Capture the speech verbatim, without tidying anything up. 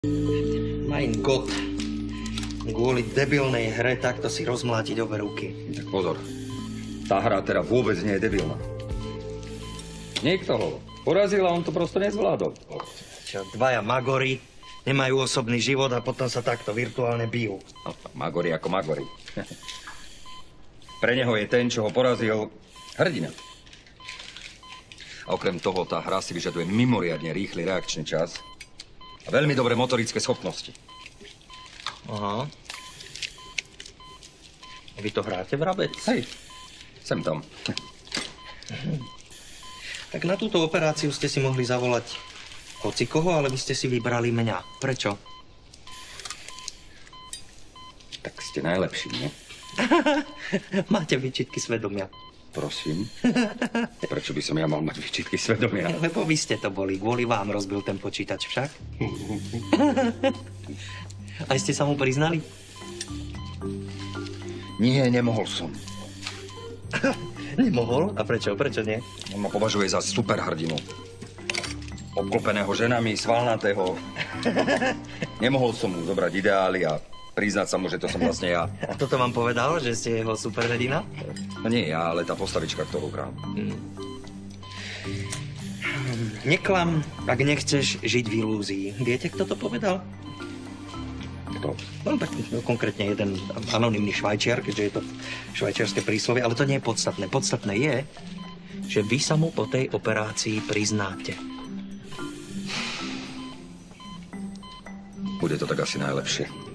Mein Gott. Kvôli debilnej hre takto si rozmlátiť obe ruky. Tak pozor. Tá hra teda vôbec nie je debilná. Niekto ho porazil a on to prosto nezvládol. Čo, dvaja magori nemajú osobný život a potom sa takto virtuálne bijú. No, magori ako magori. Pre neho je ten, čo ho porazil, hrdina. A okrem toho, tá hra si vyžaduje mimoriadne rýchly reakčný čas a veľmi dobré motorické schopnosti. Aha. Vy to hráte, vrabec? Hej, sem tam. Tak na túto operáciu ste si mohli zavolať hocikoho, ale vy ste si vybrali mňa. Prečo? Tak ste najlepší, nie? Máte výčitky svedomia. Prosím. Prečo by som ja mal mať výčitky svedomia? Lebo vy ste to boli. Kvôli vám rozbil ten počítač však. Aj ste sa mu priznali? Nie, nemohol som. Nemohol? A prečo? Prečo nie? On ma považuje za superhrdinu. Obklopeného ženami, svalnatého. Nemohol som mu zobrať ideály a priznať sa mu, že to som vlastne ja. A toto vám povedal, že ste jeho superhrdina? No nie ja, ale tá postavička, ktorú hrám. Hmm. Neklam, ak nechceš žiť v ilúzii. Viete, kto to povedal? Kto? No tak no, konkrétne jeden anonymný švajčiar, keďže je to švajčiarske príslovie, ale to nie je podstatné. Podstatné je, že vy sa mu po tej operácii priznáte. Bude to tak asi najlepšie.